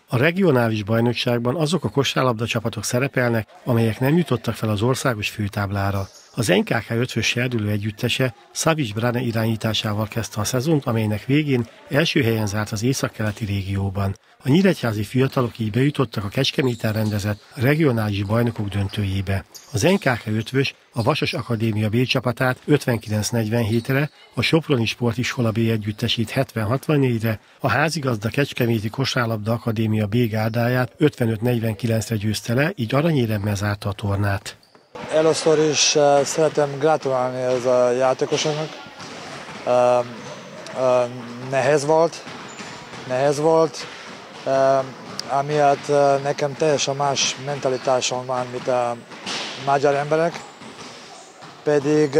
A regionális bajnokságban azok a kosárlabda csapatok szerepelnek, amelyek nem jutottak fel az országos főtáblára. Az NKK 5-ös serdülő együttese Savics Brane irányításával kezdte a szezont, amelynek végén első helyen zárt az északkeleti régióban. A nyíregyházi fiatalok így bejutottak a Kecskeméten rendezett regionális bajnokok döntőjébe. Az NKK 5-ös a Vasas Akadémia B csapatát 59-47-re, a Soproni Sportiskola B együttesét 70-64-re, a házigazda Kecskeméti Kosárlabda Akadémia B gárdáját 55-49-re győzte le, így aranyéremmel zárta a tornát. Először is szeretem gratulálni ez a játékosoknak. Nehéz volt. Amiatt nekem teljesen más mentalitásom van, mint a magyar emberek. Pedig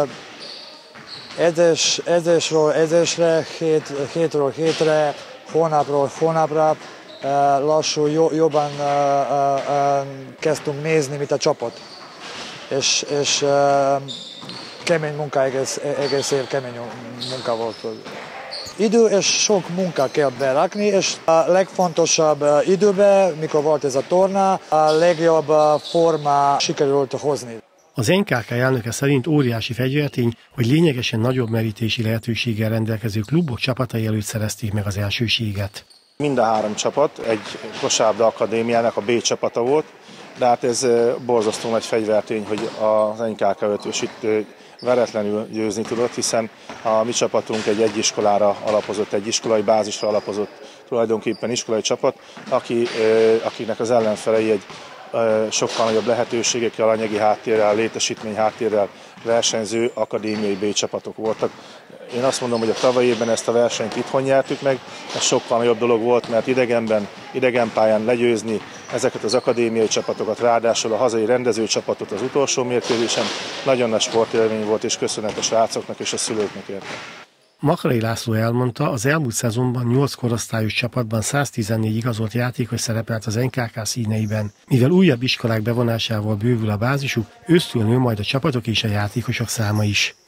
edzésről edzésre, hétről hétre, hónapról hónapra lassú, jobban kezdtünk nézni, mint a csapat. És kemény munka, egész év kemény munka volt. Idő és sok munka kell berakni, és a legfontosabb időben, mikor volt ez a torna, a legjobb forma sikerült hozni. Az NKK elnöke szerint óriási fegyvertény, hogy lényegesen nagyobb merítési lehetőséggel rendelkező klubok csapatai előtt szerezték meg az elsőséget. Mind a három csapat egy kosárlabda akadémiának a B csapata volt, de hát ez borzasztó nagy fegyvertény, hogy az NKK 5-ös itt veretlenül győzni tudott, hiszen a mi csapatunk egy egyiskolára alapozott, egy iskolai bázisra alapozott tulajdonképpen iskolai csapat, akinek az ellenfelei egy sokkal nagyobb lehetőségekkel, anyagi háttérrel, létesítmény háttérrel versenyző akadémiai B csapatok voltak. Én azt mondom, hogy a tavalyi évben ezt a versenyt itthon nyertük meg, ez sokkal nagyobb dolog volt, mert idegen pályán legyőzni ezeket az akadémiai csapatokat, ráadásul a hazai rendezőcsapatot az utolsó mérkőzésen nagyon nagy sportélmény volt, és köszönet a srácoknak és a szülőknek érte. Makrai László elmondta, az elmúlt szezonban 8 korosztályos csapatban 114 igazolt játékos szerepelt az NKK színeiben. Mivel újabb iskolák bevonásával bővül a bázisuk, ősztől nő majd a csapatok és a játékosok száma is.